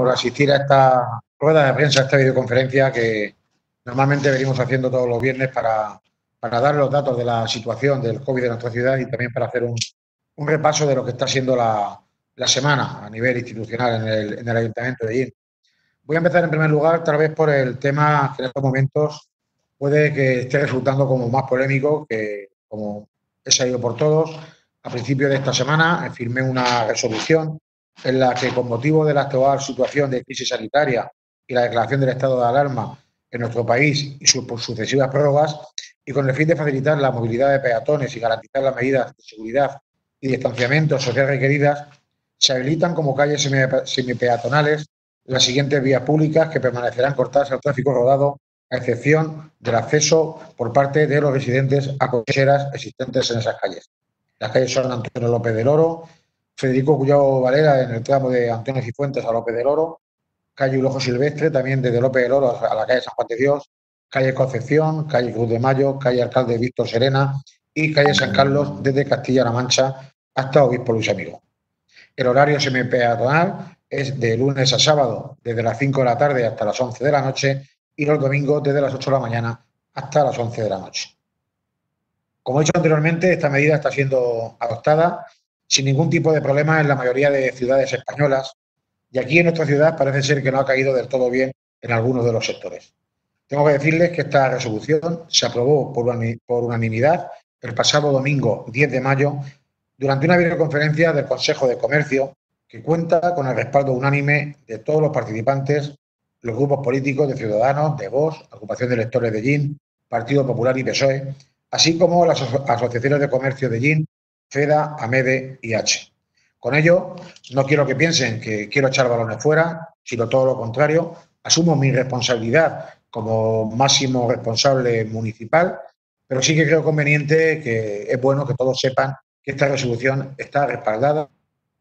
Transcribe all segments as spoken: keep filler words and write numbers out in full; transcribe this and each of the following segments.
por asistir a esta rueda de prensa, a esta videoconferencia que normalmente venimos haciendo todos los viernes para, para dar los datos de la situación del COVID en nuestra ciudad y también para hacer un, un repaso de lo que está siendo la, la semana a nivel institucional en el, en el Ayuntamiento de Illín. Voy a empezar en primer lugar, tal vez por el tema que en estos momentos puede que esté resultando como más polémico, que como he sabido por todos. A principios de esta semana firmé una resolución en la que, con motivo de la actual situación de crisis sanitaria y la declaración del estado de alarma en nuestro país y sus sucesivas prórrogas, y con el fin de facilitar la movilidad de peatones y garantizar las medidas de seguridad y distanciamiento social requeridas, se habilitan como calles semipeatonales las siguientes vías públicas que permanecerán cortadas al tráfico rodado, a excepción del acceso por parte de los residentes a cocheras existentes en esas calles. Las calles son Antonio López del Oro, Federico Cuyao Valera en el tramo de Antonio Cifuentes a López del Oro, calle Ulojo Silvestre, también desde López del Oro a la calle San Juan de Dios, calle Concepción, calle Cruz de Mayo, calle Alcalde Víctor Serena y calle San Carlos desde Castilla-La Mancha hasta Obispo Luis Amigo. El horario semipeatonal es de lunes a sábado desde las cinco de la tarde hasta las once de la noche y los domingos desde las ocho de la mañana hasta las once de la noche. Como he dicho anteriormente, esta medida está siendo adoptada sin ningún tipo de problema en la mayoría de ciudades españolas y aquí en nuestra ciudad parece ser que no ha caído del todo bien en algunos de los sectores. Tengo que decirles que esta resolución se aprobó por unanimidad el pasado domingo diez de mayo durante una videoconferencia del Consejo de Comercio que cuenta con el respaldo unánime de todos los participantes, los grupos políticos de Ciudadanos, de Vox, Agrupación de Electores de Illín, Partido Popular y P S O E, así como las asociaciones de comercio de Illín, FEDA, AMEDE y H. Con ello, no quiero que piensen que quiero echar balones fuera, sino todo lo contrario. Asumo mi responsabilidad como máximo responsable municipal, pero sí que creo conveniente que es bueno que todos sepan que esta resolución está respaldada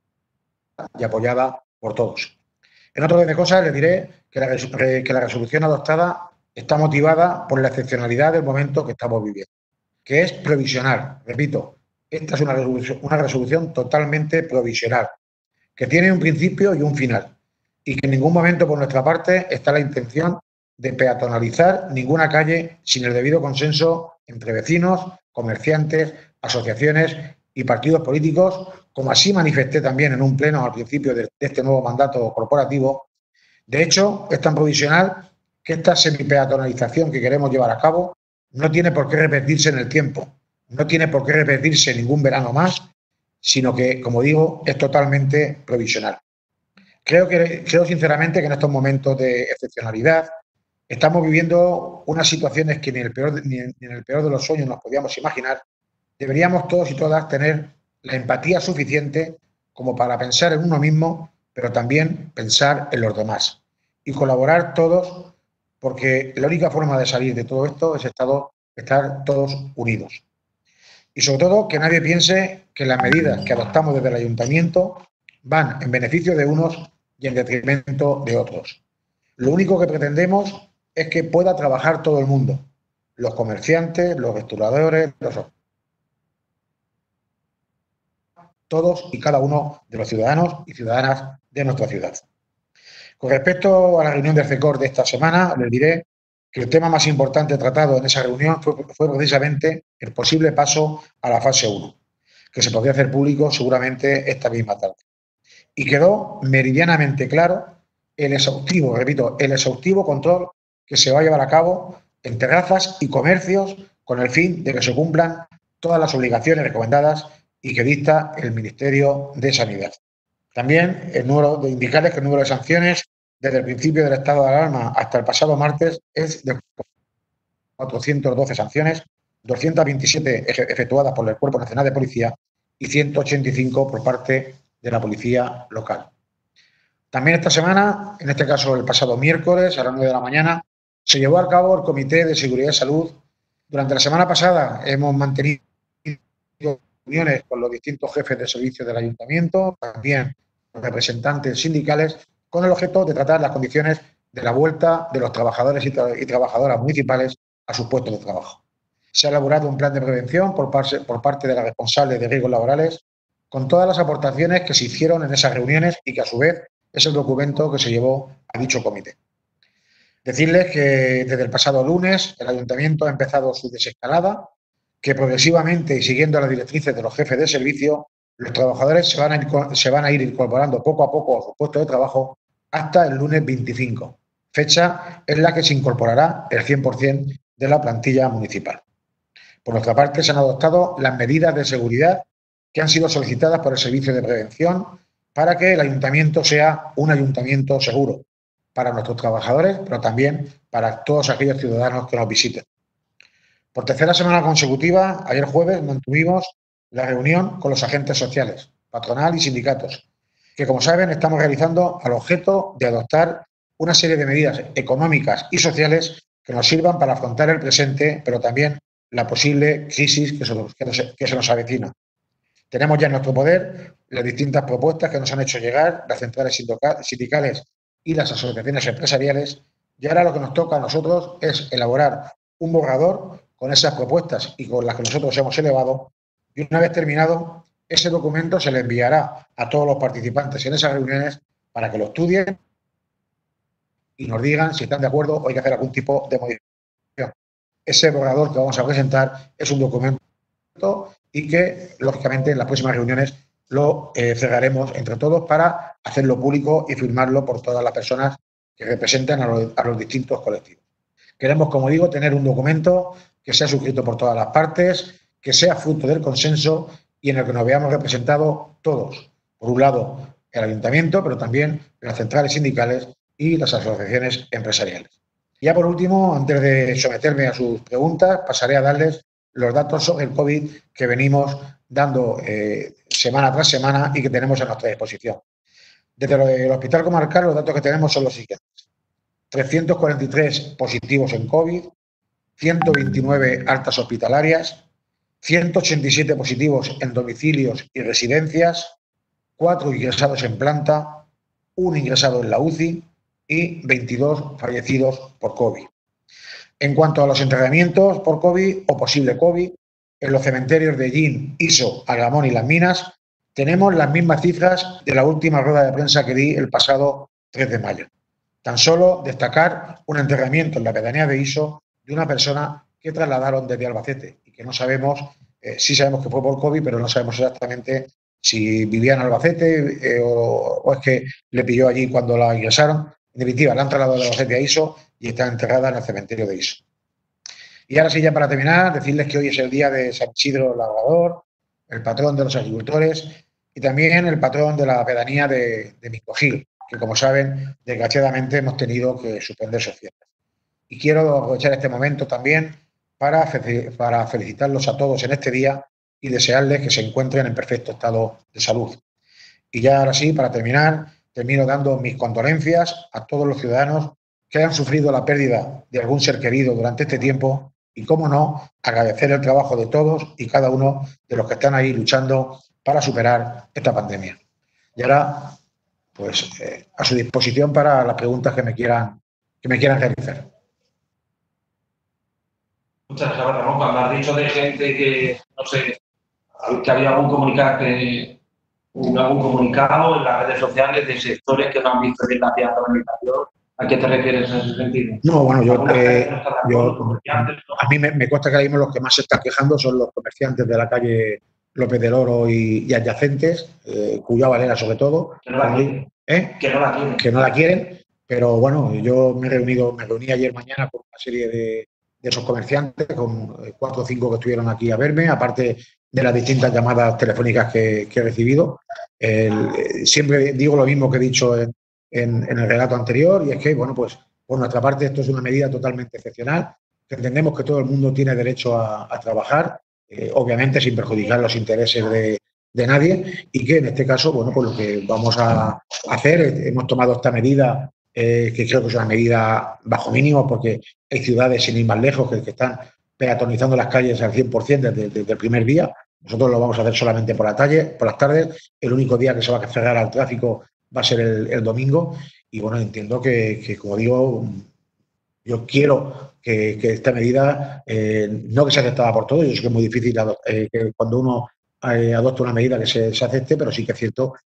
y apoyada por todos. En otro orden de cosas, les diré que la, que la resolución adoptada está motivada por la excepcionalidad del momento que estamos viviendo, que es provisional. Repito, esta es una resolución, una resolución totalmente provisional, que tiene un principio y un final, y que en ningún momento por nuestra parte está la intención de peatonalizar ninguna calle sin el debido consenso entre vecinos, comerciantes, asociaciones y partidos políticos, como así manifesté también en un pleno al principio de este nuevo mandato corporativo. De hecho, es tan provisional que esta semipeatonalización que queremos llevar a cabo no tiene por qué repetirse en el tiempo, no tiene por qué repetirse ningún verano más, sino que, como digo, es totalmente provisional. Creo, que, creo sinceramente que en estos momentos de excepcionalidad estamos viviendo unas situaciones que ni en el peor, ni en, ni en el peor de los sueños nos podíamos imaginar. Deberíamos todos y todas tener la empatía suficiente como para pensar en uno mismo, pero también pensar en los demás y colaborar todos, porque la única forma de salir de todo esto es estado, estar todos unidos. Y sobre todo que nadie piense que las medidas que adoptamos desde el Ayuntamiento van en beneficio de unos y en detrimento de otros. Lo único que pretendemos es que pueda trabajar todo el mundo, los comerciantes, los restauradores, los todos y cada uno de los ciudadanos y ciudadanas de nuestra ciudad. Con respecto a la reunión del CECOR de esta semana, les diré que el tema más importante tratado en esa reunión fue, fue precisamente el posible paso a la fase uno, que se podría hacer público seguramente esta misma tarde. Y quedó meridianamente claro el exhaustivo, repito, el exhaustivo control que se va a llevar a cabo en terrazas y comercios con el fin de que se cumplan todas las obligaciones recomendadas y que dicta el Ministerio de Sanidad. También el número de indicarles que el número de sanciones desde el principio del estado de alarma hasta el pasado martes es de cuatrocientas doce sanciones, doscientas veintisiete efectuadas por el Cuerpo Nacional de Policía y ciento ochenta y cinco por parte de la Policía Local. También esta semana, en este caso el pasado miércoles a las nueve de la mañana, se llevó a cabo el Comité de Seguridad y Salud. Durante la semana pasada hemos mantenido reuniones con los distintos jefes de servicios del Ayuntamiento, también con representantes sindicales, con el objeto de tratar las condiciones de la vuelta de los trabajadores y, tra y trabajadoras municipales a sus puestos de trabajo. Se ha elaborado un plan de prevención por parte, por parte de la responsable de riesgos laborales, con todas las aportaciones que se hicieron en esas reuniones y que a su vez es el documento que se llevó a dicho comité. Decirles que desde el pasado lunes el Ayuntamiento ha empezado su desescalada, que progresivamente y siguiendo las directrices de los jefes de servicio, los trabajadores se van a ir, se van a ir incorporando poco a poco a su puesto de trabajo hasta el lunes veinticinco, fecha en la que se incorporará el cien por cien de la plantilla municipal. Por nuestra parte, se han adoptado las medidas de seguridad que han sido solicitadas por el Servicio de Prevención para que el ayuntamiento sea un ayuntamiento seguro para nuestros trabajadores, pero también para todos aquellos ciudadanos que nos visiten. Por tercera semana consecutiva, ayer jueves mantuvimos la reunión con los agentes sociales, patronal y sindicatos, que, como saben, estamos realizando al objeto de adoptar una serie de medidas económicas y sociales que nos sirvan para afrontar el presente, pero también la posible crisis que se nos, que nos, que se nos avecina. Tenemos ya en nuestro poder las distintas propuestas que nos han hecho llegar las centrales sindicales y las asociaciones empresariales, y ahora lo que nos toca a nosotros es elaborar un borrador con esas propuestas y con las que nosotros hemos elevado, y una vez terminado, ese documento se le enviará a todos los participantes en esas reuniones para que lo estudien y nos digan si están de acuerdo o hay que hacer algún tipo de modificación. Ese borrador que vamos a presentar es un documento y que, lógicamente, en las próximas reuniones lo eh, cerraremos entre todos para hacerlo público y firmarlo por todas las personas que representan a los, a los distintos colectivos. Queremos, como digo, tener un documento que sea suscrito por todas las partes, que sea fruto del consenso y en el que nos veamos representados todos. Por un lado, el ayuntamiento, pero también las centrales sindicales y las asociaciones empresariales. Ya por último, antes de someterme a sus preguntas, pasaré a darles los datos sobre el COVID que venimos dando eh, semana tras semana y que tenemos a nuestra disposición. Desde el Hospital Comarcal, los datos que tenemos son los siguientes. trescientos cuarenta y tres positivos en COVID, ciento veintinueve altas hospitalarias, ciento ochenta y siete positivos en domicilios y residencias, cuatro ingresados en planta, un ingresado en la U C I y veintidós fallecidos por COVID. En cuanto a los enterramientos por COVID o posible COVID, en los cementerios de Llín, Iso, Agramón y Las Minas, tenemos las mismas cifras de la última rueda de prensa que di el pasado tres de mayo. Tan solo destacar un enterramiento en la pedanía de Iso de una persona que trasladaron desde Albacete y que no sabemos, eh, sí sabemos que fue por COVID, pero no sabemos exactamente si vivía en Albacete eh, o, o es que le pilló allí cuando la ingresaron. En definitiva, la han trasladado de Albacete a Iso y está enterrada en el cementerio de Iso. Y ahora sí, ya para terminar, decirles que hoy es el día de San Isidro Labrador, el patrón de los agricultores y también el patrón de la pedanía de, de Micogil, que, como saben, desgraciadamente hemos tenido que suspender sus fiestas. Y quiero aprovechar este momento también para, para felicitarlos a todos en este día y desearles que se encuentren en perfecto estado de salud. Y ya ahora sí, para terminar, termino dando mis condolencias a todos los ciudadanos que hayan sufrido la pérdida de algún ser querido durante este tiempo y, cómo no, agradecer el trabajo de todos y cada uno de los que están ahí luchando para superar esta pandemia. Y ahora, pues, eh, a su disposición para las preguntas que me quieran, que me quieran realizar. Muchas gracias, Ramón. Cuando has dicho de gente que, no sé, que había algún comunicado, que, algún comunicado en las redes sociales de sectores que no han visto bien la comunicación, ¿a qué te refieres en ese sentido? No, bueno, yo, eh, yo a mí me, me consta que ahora mismo los que más se están quejando son los comerciantes de la calle López del Oro y, y adyacentes, eh, Cuya Valera sobre todo. Que no la quieren. ¿Eh? Que no la quieren. Que no la quieren, pero bueno, yo me he reunido, me reuní ayer mañana con una serie de, de esos comerciantes, con cuatro o cinco que estuvieron aquí a verme, aparte de las distintas llamadas telefónicas que, que he recibido. El, siempre digo lo mismo que he dicho en, en, en el relato anterior, y es que, bueno, pues por nuestra parte esto es una medida totalmente excepcional, que entendemos que todo el mundo tiene derecho a, a trabajar, eh, obviamente sin perjudicar los intereses de, de nadie, y que en este caso, bueno, pues lo que vamos a hacer, hemos tomado esta medida, eh, que creo que es una medida bajo mínimo, porque hay ciudades, sin ir más lejos, que, que están peatonizando las calles al cien por cien desde, desde el primer día. Nosotros lo vamos a hacer solamente por, la talle, por las tardes. El único día que se va a cerrar al tráfico va a ser el, el domingo. Y bueno, entiendo que, que, como digo, yo quiero que, que esta medida, eh, no que sea aceptada por todos, yo sé que es muy difícil eh, que cuando uno eh, adopta una medida que se, se acepte, pero sí que es cierto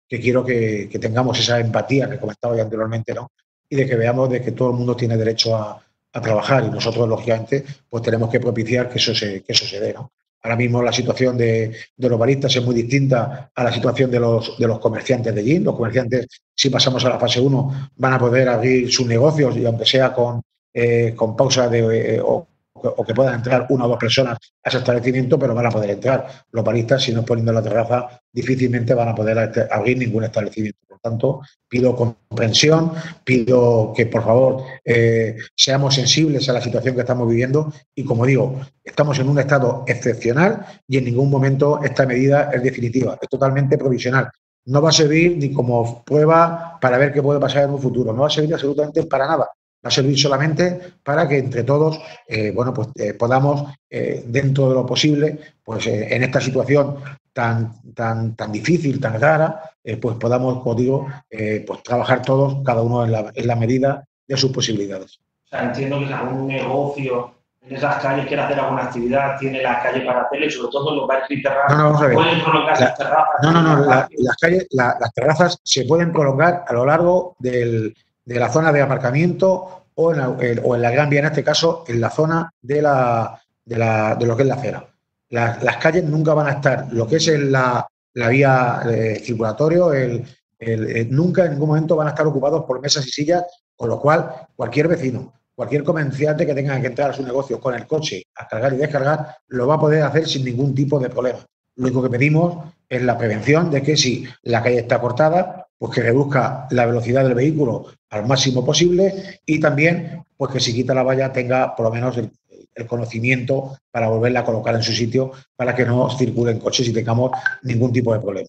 que quiero que, que tengamos esa empatía que comentaba ya anteriormente, ¿no? Y de que veamos de que todo el mundo tiene derecho a, a trabajar y nosotros, lógicamente, pues tenemos que propiciar que eso se, que eso se dé, ¿no? Ahora mismo la situación de, de los baristas es muy distinta a la situación de los, de los comerciantes de gin. Los comerciantes, si pasamos a la fase uno, van a poder abrir sus negocios y aunque sea con, eh, con pausa de, eh, o, o que puedan entrar una o dos personas a ese establecimiento, pero van a poder entrar. Los baristas, si no poniendo la terraza, difícilmente van a poder abrir ningún establecimiento. Por tanto, pido comprensión, pido que, por favor, eh, seamos sensibles a la situación que estamos viviendo y, como digo, estamos en un estado excepcional y en ningún momento esta medida es definitiva, es totalmente provisional. No va a servir ni como prueba para ver qué puede pasar en un futuro, no va a servir absolutamente para nada. Va a servir solamente para que entre todos, eh, bueno, pues eh, podamos, eh, dentro de lo posible, pues eh, en esta situación tan, tan, tan difícil, tan rara, eh, pues podamos, como digo, eh, pues trabajar todos, cada uno en la, en la medida de sus posibilidades. O sea, entiendo que si algún negocio en esas calles quiere hacer alguna actividad, tiene la calle para hacerlo y sobre todo los bares y terrazas no, no, pueden prolongar sus terrazas. No, no, no, la, las calles, la, las terrazas se pueden prolongar a lo largo del, de la zona de aparcamiento o en, la, el, o en la Gran Vía, en este caso, en la zona de, la, de, la, de lo que es la acera. La, las calles nunca van a estar, lo que es en la, la vía eh, circulatorio, el, el, el, nunca en ningún momento van a estar ocupados por mesas y sillas, con lo cual cualquier vecino, cualquier comerciante que tenga que entrar a su negocio con el coche a cargar y descargar, lo va a poder hacer sin ningún tipo de problema. Lo único que pedimos es la prevención de que si la calle está cortada, pues que reduzca la velocidad del vehículo al máximo posible y también, pues que si quita la valla tenga por lo menos el, el conocimiento para volverla a colocar en su sitio para que no circulen coches y tengamos ningún tipo de problema.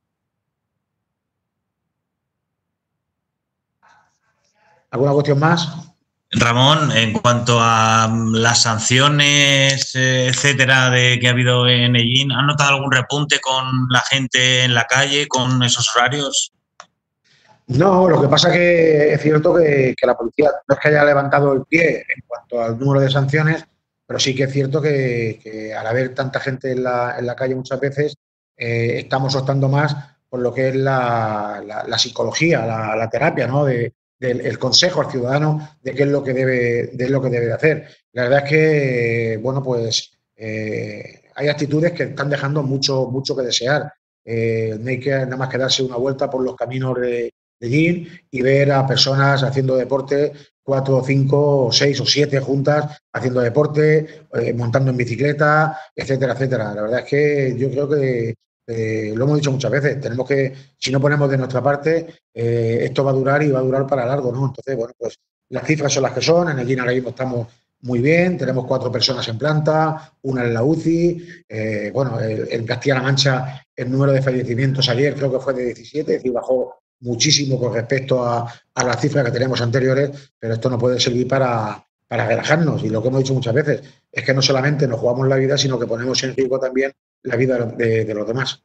¿Alguna cuestión más? Ramón, en cuanto a las sanciones, etcétera, de que ha habido en Ellín, ¿han notado algún repunte con la gente en la calle, con esos horarios? No, lo que pasa que es cierto que, que la policía no es que haya levantado el pie en cuanto al número de sanciones, pero sí que es cierto que, que al haber tanta gente en la, en la calle muchas veces, eh, estamos optando más por lo que es la, la, la psicología, la, la terapia, ¿no? De, del el consejo al ciudadano de qué es lo que debe, de lo que debe de hacer. La verdad es que, bueno, pues eh, hay actitudes que están dejando mucho, mucho que desear. Eh, no hay que nada más que darse una vuelta por los caminos de de gym y ver a personas haciendo deporte, cuatro, cinco, seis o siete juntas haciendo deporte, eh, montando en bicicleta, etcétera, etcétera. La verdad es que yo creo que eh, lo hemos dicho muchas veces, tenemos que, si no ponemos de nuestra parte, eh, esto va a durar y va a durar para largo, ¿no? Entonces, bueno, pues las cifras son las que son, en el gym ahora mismo estamos muy bien, tenemos cuatro personas en planta, una en la U C I, eh, bueno, en Castilla-La Mancha el número de fallecimientos ayer creo que fue de diecisiete, es decir, bajó muchísimo con respecto a, a las cifras que teníamos anteriores, pero esto no puede servir para, para relajarnos. Y lo que hemos dicho muchas veces es que no solamente nos jugamos la vida, sino que ponemos en riesgo también la vida de, de los demás.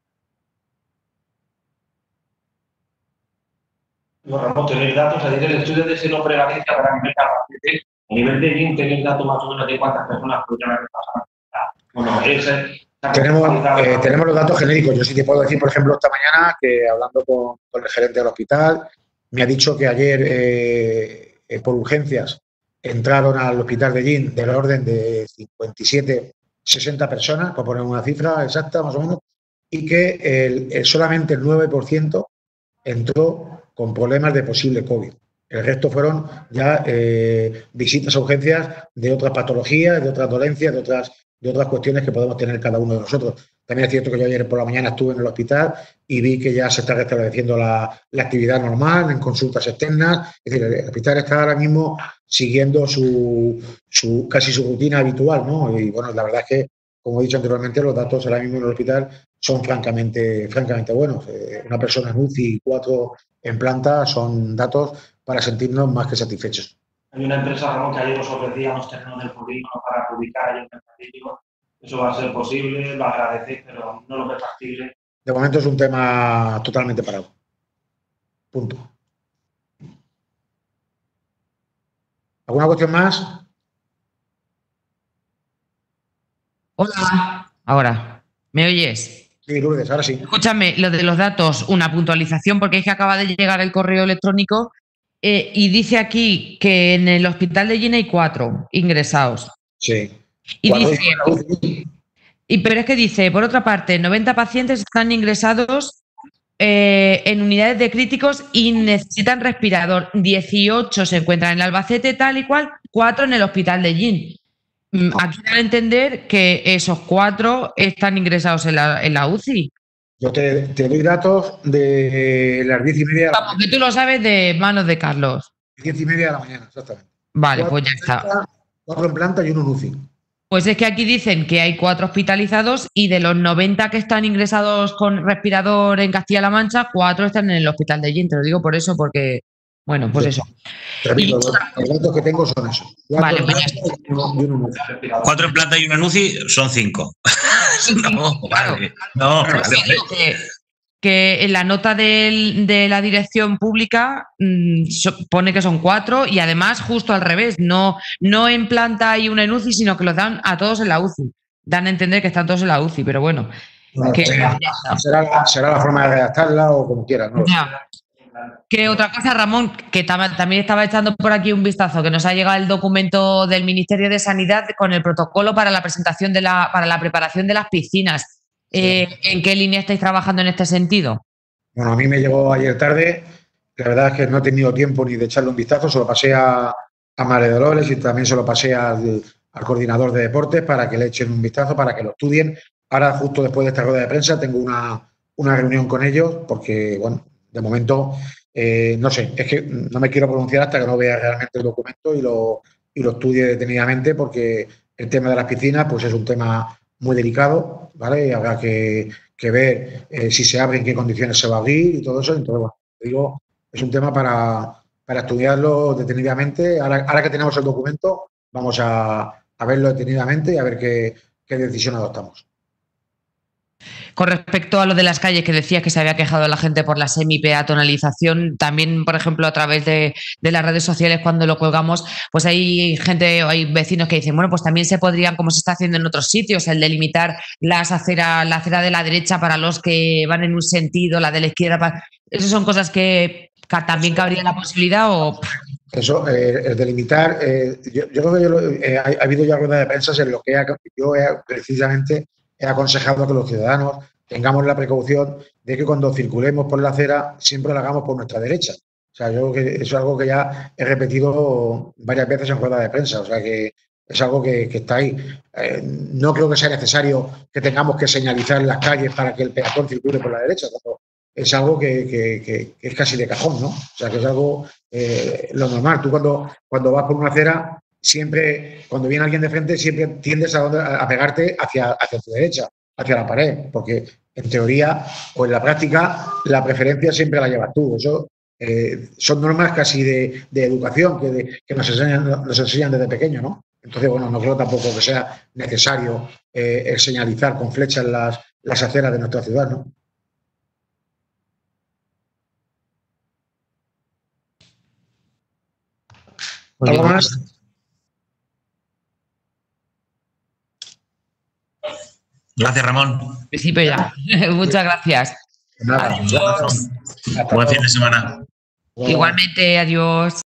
Bueno, Ramón, tener datos, es decir, el estudio de Seno Prevalencia para nivel de Albacete, a nivel de G I M, tener datos más o menos de cuántas personas podrían haber pasado. Bueno, ese... Tenemos, eh, tenemos los datos genéricos. Yo sí te puedo decir, por ejemplo, esta mañana que hablando con, con el gerente del hospital, me ha dicho que ayer eh, eh, por urgencias entraron al hospital de Gin del orden de cincuenta y siete, sesenta personas, por poner una cifra exacta más o menos, y que el, el, solamente el nueve por ciento entró con problemas de posible COVID. El resto fueron ya eh, visitas a urgencias de otras patologías, de otras dolencias, de otras de otras cuestiones que podemos tener cada uno de nosotros. También es cierto que yo ayer por la mañana estuve en el hospital y vi que ya se está restableciendo la, la actividad normal en consultas externas. Es decir, el hospital está ahora mismo siguiendo su, su casi su rutina habitual, ¿no? Y bueno, la verdad es que, como he dicho anteriormente, los datos ahora mismo en el hospital son francamente, francamente buenos. Eh, una persona en U C I y cuatro en planta son datos para sentirnos más que satisfechos. Hay una empresa, Ramón, que ayer nos ofrecía unos terrenos del polígono para publicar ahí en el partido. Eso va a ser posible, lo agradecéis, pero no lo veo factible. De momento es un tema totalmente parado. Punto. ¿Alguna cuestión más? Hola. Ahora, ¿me oyes? Sí, Lourdes, ahora sí. Escúchame, lo de los datos, una puntualización, porque es que acaba de llegar el correo electrónico eh, y dice aquí que en el hospital de Gine hay cuatro ingresados. Sí. Y dice, y, pero es que dice, por otra parte, noventa pacientes están ingresados eh, en unidades de críticos y necesitan respirador. dieciocho se encuentran en el Albacete, tal y cual, cuatro en el hospital de Gine. Aquí dan a entender que esos cuatro están ingresados en la, en la U C I. Yo te, te doy datos de las diez y media. Vamos, que tú lo sabes de manos de Carlos. Diez y media de la mañana, exactamente. Vale, Cuatro pues ya está. planta, cuatro en planta y uno en U C I. Pues es que aquí dicen que hay cuatro hospitalizados y de los noventa que están ingresados con respirador en Castilla-La Mancha, cuatro están en el hospital de Gine. Te lo digo por eso, porque, bueno, pues sí. Eso. Repito, y, los datos que tengo son esos. Vale, pues ya está. Cuatro en planta y una en U C I son cinco. No, claro. Vale. No, Pero vale, sí, vale. que, que en la nota del, de la dirección pública mmm, so, pone que son cuatro y además justo al revés, no, no en planta y una en U C I, sino que los dan a todos en la U C I. Dan a entender que están todos en la U C I, pero bueno. Bueno, que, será, será, será la forma de redactarla o como quieras, ¿no? Ya. Que otra cosa, Ramón, que tam también estaba echando por aquí un vistazo, que nos ha llegado el documento del Ministerio de Sanidad con el protocolo para la presentación de la, para la preparación de las piscinas. Eh, sí. ¿En qué línea estáis trabajando en este sentido? Bueno, a mí me llegó ayer tarde. La verdad es que no he tenido tiempo ni de echarle un vistazo. Se lo pasé a, a María Dolores y también se lo pasé al, al coordinador de deportes para que le echen un vistazo, para que lo estudien. Ahora, justo después de esta rueda de prensa, tengo una, una reunión con ellos porque, bueno, de momento, eh, no sé, es que no me quiero pronunciar hasta que no vea realmente el documento y lo, y lo estudie detenidamente, porque el tema de las piscinas pues es un tema muy delicado, ¿vale? Y habrá que, que ver eh, si se abre, en qué condiciones se va a abrir y todo eso. Entonces, bueno, digo, es un tema para, para estudiarlo detenidamente. Ahora, ahora que tenemos el documento, vamos a, a verlo detenidamente y a ver qué, qué decisión adoptamos. Con respecto a lo de las calles, que decías que se había quejado la gente por la semi-peatonalización, también, por ejemplo, a través de, de las redes sociales, cuando lo colgamos, pues hay gente, hay vecinos que dicen, bueno, pues también se podrían, como se está haciendo en otros sitios, el delimitar las aceras, la acera de la derecha para los que van en un sentido, la de la izquierda. Para... ¿Esas son cosas que también cabría la posibilidad o...? Eso, eh, el delimitar, eh, yo, yo creo que yo lo, eh, ha, ha habido ya ruedas de prensa en lo que ha, yo he, precisamente he aconsejado que los ciudadanos tengamos la precaución de que cuando circulemos por la acera siempre lo hagamos por nuestra derecha. O sea, yo creo que eso es algo que ya he repetido varias veces en ruedas de prensa. O sea, que es algo que, que está ahí. Eh, no creo que sea necesario que tengamos que señalizar las calles para que el peatón circule por la derecha. Es algo que, que, que, que es casi de cajón, ¿no? O sea, que es algo eh, lo normal. Tú cuando, cuando vas por una acera, siempre, cuando viene alguien de frente, siempre tiendes a, donde, a pegarte hacia, hacia tu derecha, hacia la pared, porque en teoría o en la práctica la preferencia siempre la llevas tú. Eso eh, son normas casi de, de educación que, de, que nos, enseñan, nos enseñan desde pequeño, ¿no? Entonces, bueno, no creo tampoco que sea necesario eh, el señalizar con flechas las, las aceras de nuestra ciudad, ¿no? ¿Algo más? Gracias, Ramón. En principio ya. Muchas gracias. Nada. Adiós. Buen fin de semana. Igualmente, adiós.